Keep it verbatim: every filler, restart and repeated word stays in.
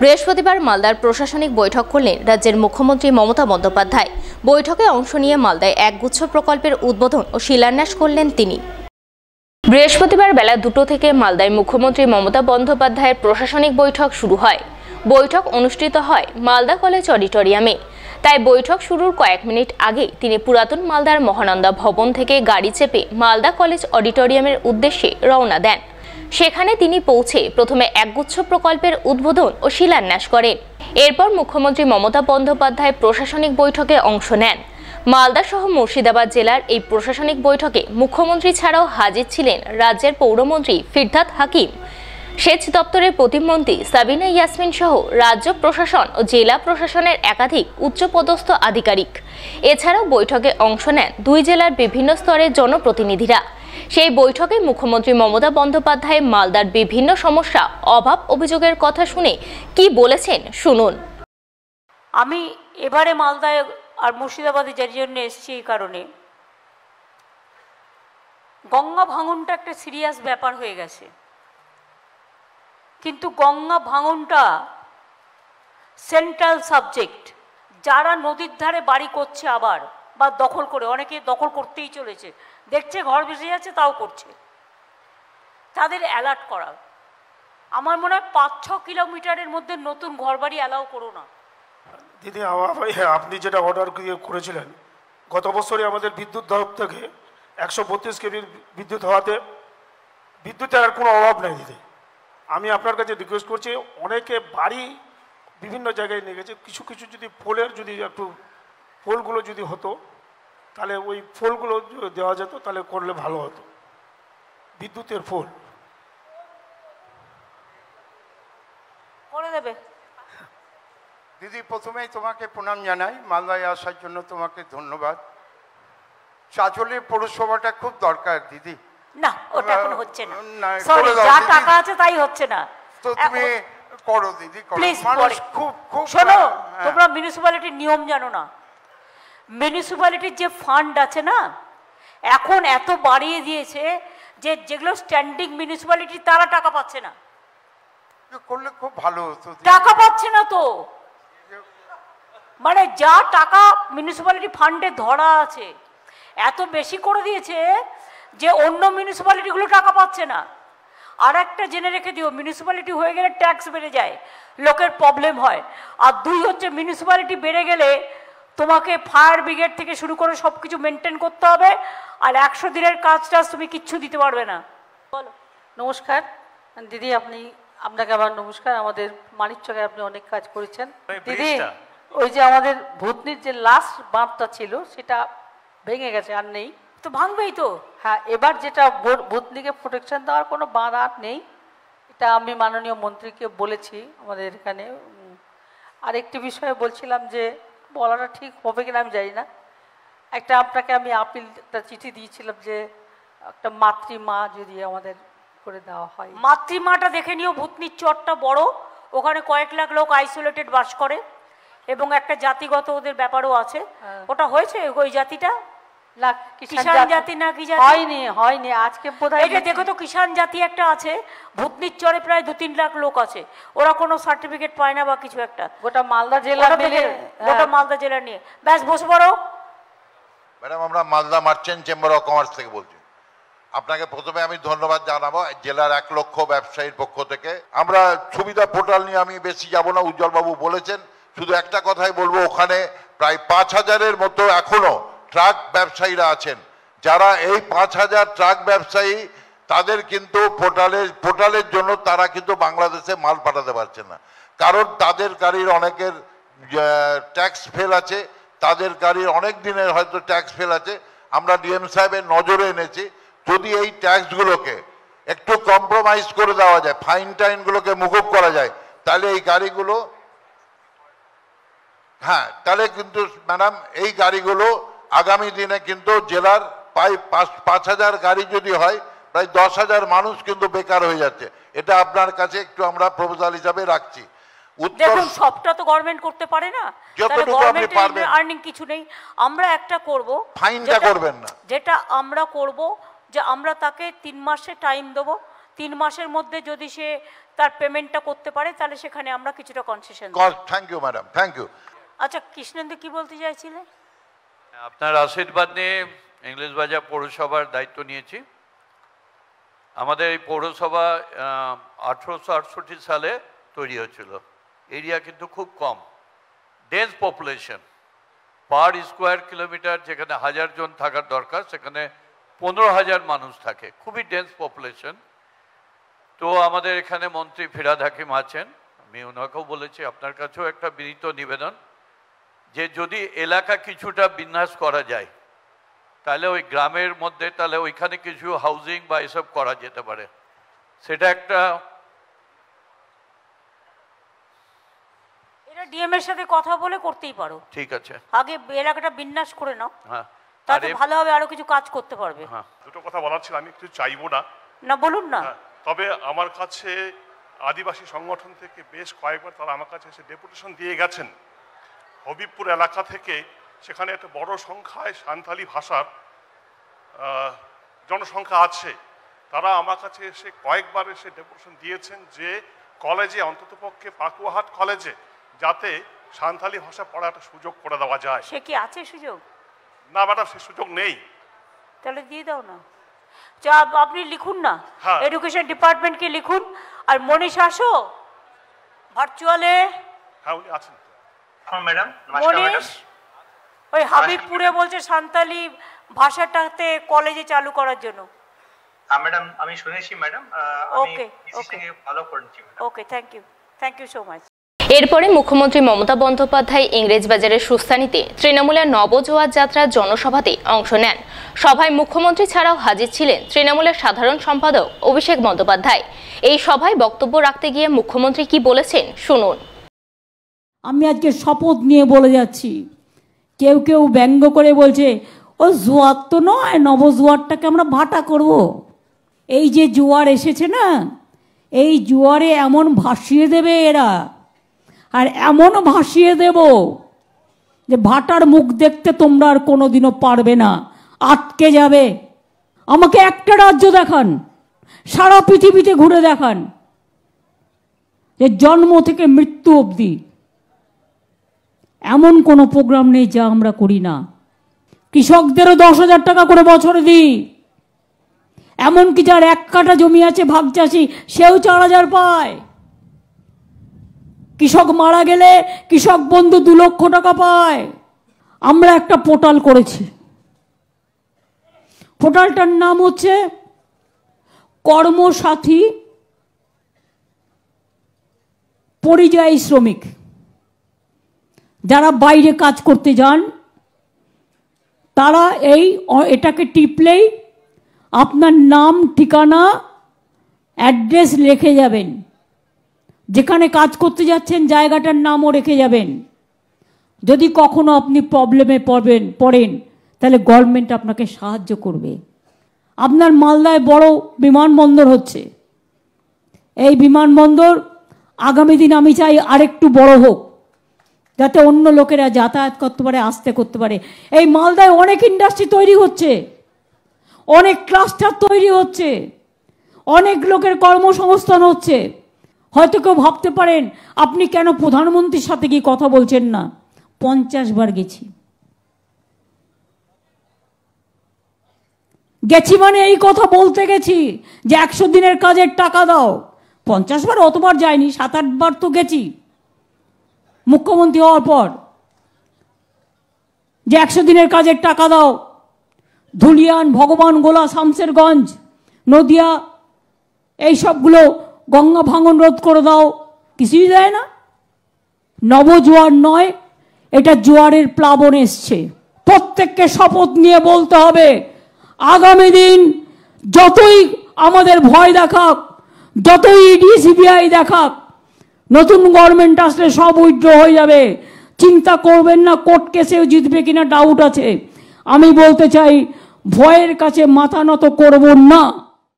বৃহস্পতিবার মালদার প্রশাসনিক বৈঠক করলেন রাজ্যের মুখ্যমন্ত্রী মমতা বন্দ্যোপাধ্যায়। বৈঠকে অংশ নিয়ে মালদায় একগুচ্ছ প্রকল্পের উদ্বোধন ও শিলান্যাস করলেন তিনি। বৃহস্পতিবার বেলা দুটো থেকে মালদায় মুখ্যমন্ত্রী মমতা বন্দ্যোপাধ্যায়ের প্রশাসনিক বৈঠক শুরু হয়। বৈঠক অনুষ্ঠিত হয় মালদা কলেজ অডিটোরিয়ামে। তাই বৈঠক শুরুর কয়েক মিনিট আগে তিনি পুরাতন মালদার মহানন্দা ভবন থেকে গাড়ি চেপে মালদা কলেজ অডিটোরিয়ামের উদ্দেশ্যে রওনা দেন। সেখানে তিনি পৌঁছে প্রথমে একগুচ্ছ প্রকল্পের উদ্বোধন ও শিলান্যাস করেন। এরপর মুখ্যমন্ত্রী মমতা বন্দ্যোপাধ্যায় প্রশাসনিক বৈঠকে অংশ নেন। মালদা সহ মুর্শিদাবাদ জেলার এই প্রশাসনিক বৈঠকে মুখ্যমন্ত্রী ছাড়াও হাজির ছিলেন রাজ্যের পৌরমন্ত্রী ফিরহাদ হাকিম, সেচ দপ্তরের প্রতিমন্ত্রী সাবিনা ইয়াসমিন সহ রাজ্য প্রশাসন ও জেলা প্রশাসনের একাধিক উচ্চপদস্থ আধিকারিক। এছাড়াও বৈঠকে অংশ নেন দুই জেলার বিভিন্ন স্তরের জনপ্রতিনিধিরা। সেই বৈঠকে মুখ্যমন্ত্রী মমতা বন্দ্যোপাধ্যায় মালদার বিভিন্ন সমস্যা, অভাব, অভিযোগের কথা শুনে কি বলেছেন শুনুন। আমি এবারে মালদায় আর মুর্শিদাবাদে যার জন্য এসেছি এই কারণে, গঙ্গা ভাঙনটা একটা সিরিয়াস ব্যাপার হয়ে গেছে, কিন্তু গঙ্গা ভাঙনটা সেন্ট্রাল সাবজেক্ট। যারা নদীর ধারে বাড়ি করছে আবার বা দখল করে, অনেকে দখল করতেই চলেছে, দেখছে ঘর ভেসে যাচ্ছে তাও করছে, তাদের অ্যালার্ট করা। আমার মনে হয় পাঁচ ছ কিলোমিটারের মধ্যে নতুন ঘর বাড়ি অ্যালাউ করো না। দিদি, আপনি যেটা অর্ডার করেছিলেন গত বছরই আমাদের বিদ্যুৎ দপ্তর থেকে একশো বত্রিশ কেবি বিদ্যুৎ হওয়াতে বিদ্যুতের আর কোনো অভাব নেই। দিদি, আমি আপনার কাছে রিকোয়েস্ট করছি, অনেকে বাড়ি বিভিন্ন জায়গায় নিয়ে গেছে, কিছু কিছু যদি পোলের যদি একটু পোলগুলো যদি হতো তাহলে ওই পোলগুলো দেওয়া যেত, তাহলে করলে ভালো হতো। বিদ্যুতের পোল করে দেবে। দিদি, প্রথমেই তোমাকে প্রণাম জানাই, মালদায় আসার জন্য তোমাকে ধন্যবাদ। চাঁচলের পৌরসভাটা খুব দরকার দিদি। না, ওটা এখন হচ্ছে না, সরি, যা টাকা আছে তাই হচ্ছে না। তো তুমি করো দিদি, প্লিজ। মানুষ খুব খুব শোনো, তোমরা মিউনিসিপ্যালিটির নিয়ম জানো না। মিউনিসিপ্যালিটির যে ফান্ড আছে না, এখন এত বাড়িয়ে দিয়েছে যে যেগুলো স্ট্যান্ডিং মিউনিসিপ্যালিটি তারা টাকা পাচ্ছে না। করলে খুব ভালো হতো। টাকা পাচ্ছে না তো, মানে যা টাকা মিউনিসিপ্যালিটি ফান্ডে ধরা আছে এত বেশি করে দিয়েছে যে অন্য মিউনিসিপ্যালিটিগুলো টাকা পাচ্ছে না। আর একটা জেনে রেখে দিও, মিউনিসিপ্যালিটি হয়ে গেলে ট্যাক্স বেড়ে যায়, লোকের প্রবলেম হয়। আর দুই হচ্ছে, মিউনিসিপ্যালিটি বেড়ে গেলে তোমাকে ফায়ার ব্রিগেড থেকে শুরু করে সব কিছু মেনটেন করতে হবে, আর একশো দিনের কাজ টাজ তুমি কিচ্ছু দিতে পারবে না। বলো। নমস্কার দিদি, আপনি আপনাকে আবার নমস্কার। আমাদের মানিকচকে আপনি অনেক কাজ করেছেন দিদি। ওই যে আমাদের ভূতনির যে লাস্ট বাঁধটা ছিল সেটা ভেঙে গেছে, আর নেই। তো ভাঙবেই তো। হ্যাঁ, এবার যেটা ভূতনিকে প্রোটেকশন দেওয়ার কোনো বাঁধ আর নেই, এটা আমি মাননীয় মন্ত্রীকে বলেছি আমাদের এখানে। আর একটি বিষয়ে বলছিলাম, যে বলাটা ঠিক হবে কিনা আমি জানি না, একটা আপনাকে আমি আপিল একটা চিঠি দিয়েছিলাম যে একটা মাতৃমা যদি আমাদের করে দেওয়া হয়। মাতৃমাটা দেখে নিও, ভূতনির চরটা বড়, ওখানে কয়েক লাখ লোক আইসোলেটেড বাস করে এবং একটা জাতিগত ওদের ব্যাপারও আছে। ওটা হয়েছে ওই জাতিটা না, কিষাণ জাতি না কি জাতি? হয়নি হয়নি আজকে বোধহয়। এটা দেখো তো, কিষাণ জাতি একটা আছে, ভূতনির চরে প্রায় দু তিন লাখ লোক আছে, ওরা কোনো সার্টিফিকেট পায় না বা কিছু একটা। গোটা মালদা জেলা মিলে, গোটা মালদা জেলা নিয়ে। ব্যাস, বসে পড়ো। ম্যাডাম, আমরা Malda merchant chamber of commerce থেকে বলছি। আপনাকে প্রথমে আমি ধন্যবাদ জানাবো জেলার এক লক্ষ ব্যবসায়ীর পক্ষ থেকে। আমরা সুবিধা পোর্টাল নিয়ে আমি বেশি যাব না, উজ্জ্বলবাবু বলেছেন। শুধু একটা কথাই বলবো, ওখানে প্রায় পাঁচ হাজারের মতো এখনো ট্রাক ব্যবসায়ীরা আছেন, যারা এই পাঁচ হাজার ট্রাক ব্যবসায়ী তাদের কিন্তু পোর্টালের পোর্টালের জন্য তারা কিন্তু বাংলাদেশে মাল পাঠাতে পারছে না, কারণ তাদের গাড়ির অনেকের ট্যাক্স ফেল আছে, তাদের গাড়ির অনেক দিনের হয়তো ট্যাক্স ফেল আছে। আমরা ডিএম সাহেবের নজরে এনেছি, যদি এই ট্যাক্সগুলোকে একটু কম্প্রোমাইজ করে দেওয়া যায়, ফাইন টাইনগুলোকে মুকুব করা যায়, তাহলে এই গাড়িগুলো, হ্যাঁ, তাহলে কিন্তু ম্যাডাম এই গাড়িগুলো আগামী দিনে কিন্তু জেলার প্রায় পাঁচ পাঁচ হাজার গাড়ি যদি হয়, প্রায় দশ হাজার মানুষ কিন্তু বেকার হয়ে যাচ্ছে। এটা আপনার কাছে একটু আমরা প্রপোজাল হিসাবে রাখছি। দেখুন, সবটা তো গভর্নমেন্ট করতে পারে না, যতটুকু আপনি পারবেন। আর্নিং কিছু নেই। আমরা একটা করব, ফাইনটা করবেন না, যেটা আমরা করব যে আমরা তাকে তিন মাসে টাইম দেবো, তিন মাসের মধ্যে যদি সে তার পেমেন্টটা করতে পারে তাহলে সেখানে আমরা কিছুটা concession. Thank you madam, thank you. আচ্ছা কৃষ্ণেন্দু কি বলতে চাইছিলে? আপনার আশীর্বাদ নিয়ে ইংলিশ বাজার পৌরসভার দায়িত্ব নিয়েছি। আমাদের এই পৌরসভা আঠেরোশো আটষট্টি সালে তৈরি হয়েছিল। এরিয়া কিন্তু খুব কম, dense population, per square kilometre যেখানে হাজার জন থাকার দরকার সেখানে পনেরো হাজার মানুষ থাকে, খুবই ডেন্স পপুলেশন। তো আমাদের এখানে মন্ত্রী ফিরাদ হাকিম আছেন, আমি ওনাকেও বলেছি, আপনার কাছেও একটা বিনীত নিবেদন যে যদি এলাকা কিছুটা বিন্যাস করা যায় তাহলে ওই গ্রামের মধ্যে তাহলে ওইখানে কিছু হাউজিং বা এসব করা যেতে পারে। সেটা একটা এটা ডিএম এর সাথে কথা বলে করতেই পারো। ঠিক আছে, আগে এলাকাটা বিন্যাস করে নাও, হ্যাঁ, তাতে ভালোভাবে আরো কিছু কাজ করতে পারবে। হ্যাঁ, দুটো কথা বলার ছিল, আমি কিছু চাইবো না। না বলুন না। তবে আমার কাছে আদিবাসী সংগঠন থেকে বেশ কয়েকবার তারা আমার কাছে এসে ডেপুটেশন দিয়ে গেছেন হবিবপুর এলাকা থেকে, সেখানে একটা বড় সংখ্যায় সাঁওতালি ভাষার জনসংখ্যা আছে। তারা আমার কাছে এসে কয়েকবার এসে ডেপুটেশন দিয়েছেন যে কলেজে, অন্ততপক্ষে পাকুয়াহাট কলেজে, যাতে সাঁওতালি ভাষা পড়ার সুযোগ করে দেওয়া যায়। সে কি আছে সুযোগ? না ম্যাডাম, সে সুযোগ নেই। তাহলে দিয়ে দাও না, যা আপনি লিখুন না, হ্যাঁ। এডুকেশন ডিপার্টমেন্টকে লিখুন। আর মনীষ আসো ভার্চুয়ালে। হ্যাঁ উনি আছেন। হ্যাঁ ম্যাডাম, মনীষ ওই হাবিবপুরে বলছে সাঁওতালি ভাষাটাতে কলেজে চালু করার জন্য। হ্যাঁ ম্যাডাম, আমি শুনেছি ম্যাডাম। ওকে ওকে ফলো করছি। Okay, thank you, thank you so much. এরপরে মুখ্যমন্ত্রী মমতা বন্দ্যোপাধ্যায় ইংরেজবাজারের সুস্থানীতে তৃণমূলের নবজোয়ার যাত্রার জনসভাতে অংশ নেন। সভায় মুখ্যমন্ত্রী ছাড়াও হাজির ছিলেন তৃণমূলের সাধারণ সম্পাদক অভিষেক বন্দ্যোপাধ্যায়। এই সভায় বক্তব্য রাখতে গিয়ে মুখ্যমন্ত্রী কি বলেছেন শুনুন। আমি আজকে শপথ নিয়ে বলে যাচ্ছি, কেউ কেউ ব্যঙ্গ করে বলছে ও জোয়ার তো নয়, নবজোয়ারটাকে আমরা ভাটা করব। এই যে জোয়ার এসেছে না, এই জোয়ারে এমন ভাসিয়ে দেবে এরা, আর এমন ভাসিয়ে দেব যে ভাটার মুখ দেখতে তোমরা আর কোনোদিনও পারবে না, আটকে যাবে। আমাকে একটা রাজ্য দেখান, সারা পৃথিবীতে ঘুরে দেখান, যে জন্ম থেকে মৃত্যু অবধি এমন কোনো প্রোগ্রাম নেই যা আমরা করি না। কৃষকদেরও দশ হাজার টাকা করে বছরে দিই, এমনকি যার এক কাঠা জমি আছে ভাগ চাষি, সেও চার হাজার পায়। কৃষক মারা গেলে কৃষক বন্ধু দু লক্ষ টাকা পায়। আমরা একটা পোর্টাল করেছি, পোর্টালটার নাম হচ্ছে কর্মসাথী পরিযায়ী শ্রমিক। যারা বাইরে কাজ করতে যান তারা এই এটাকে টিপলেই আপনার নাম, ঠিকানা, অ্যাড্রেস লিখে যাবেন, যেখানে কাজ করতে যাচ্ছেন জায়গাটার নামও রেখে যাবেন। যদি কখনো আপনি প্রবলেমে পড়বেন পড়েন তাহলে গভর্নমেন্ট আপনাকে সাহায্য করবে। আপনার মালদায় বড় বিমানবন্দর হচ্ছে, এই বিমানবন্দর আগামী দিন আমি চাই আরেকটু বড় হোক, যাতে অন্য লোকেরা যাতায়াত করতে পারে, আসতে করতে পারে। এই মালদায় অনেক ইন্ডাস্ট্রি তৈরি হচ্ছে, অনেক ক্লাস্টার তৈরি হচ্ছে, অনেক লোকের কর্মসংস্থান হচ্ছে। হয়তো কেউ ভাবতে পারেন আপনি কেন প্রধানমন্ত্রীর সাথে কি কথা বলছেন না। পঞ্চাশ বার গেছি গেছি মানে এই কথা বলতে গেছি যে একশো দিনের কাজের টাকা দাও। পঞ্চাশ বার অতবার যায়নি, সাত আট বার তো গেছি মুখ্যমন্ত্রী হওয়ার পর, যে একশো দিনের কাজের টাকা দাও। ধুলিয়ান, ভগবান গোলা, শামসেরগঞ্জ, নদিয়া, এই সবগুলো গঙ্গা ভাঙন রোধ করে দাও, কিছুই দেয় না। নবজোয়ার নয়, এটা জোয়ারের প্লাবন এসছে। প্রত্যেককে শপথ নিয়ে বলতে হবে আগামী দিন যতই আমাদের ভয় দেখাক, যতই ইডি সিবিআই দেখাক, নতুন গভর্নমেন্ট আসলে সব উইথড্র হয়ে যাবে। চিন্তা করবেন না কোর্ট কেসেও জিতবে কিনা ডাউট আছে। আমি বলতে চাই ভয়ের কাছে মাথা নত করব না।